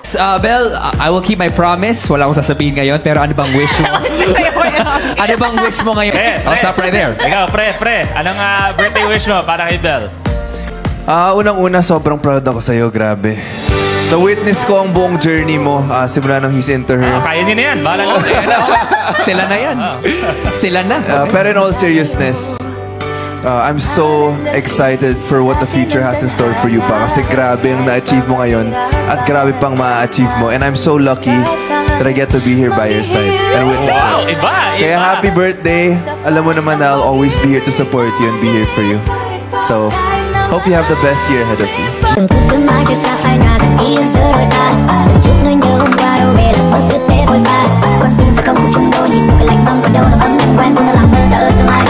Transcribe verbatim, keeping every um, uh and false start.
Uh, Bel, I will keep my promise. Wala akong sasabihin ngayon, pero ano bang wish mo? Ano bang wish mo ngayon? Pre, I'll stop right there. Ikaw, pre, pre. Anong uh, birthday wish mo para kay Bel? Ah, uh, unang-una, sobrang proud ako sa'yo. Grabe. Sa witness ko ang buong journey mo, uh, simula nang he's into her. Uh, kaya niya na yan. Bahala na. Sila na yan. Sila na. Uh, pero in all seriousness, uh, I'm so excited for what the future has in store for you pa. Kasi grabe ang na-achieve mo ngayon at grabe pang ma-achieve mo. And I'm so lucky that I get to be here by your side. And witness wow, it. iba, iba. Kaya happy birthday. Alam mo naman na I'll always be here to support you and be here for you. So, hope you have the best year ahead of you. Đừng phút cứ mãi cho xa phai nhòa rằng ý em giữa đôi ta. Đừng chút nỗi nhớ hôm qua đâu về là bất cứ tế vội vã. Con tim sẽ không phụ chung đôi nhịp đôi lạnh băng còn đâu là ấm em quen buông ta làm mơ ta ơ tương lai.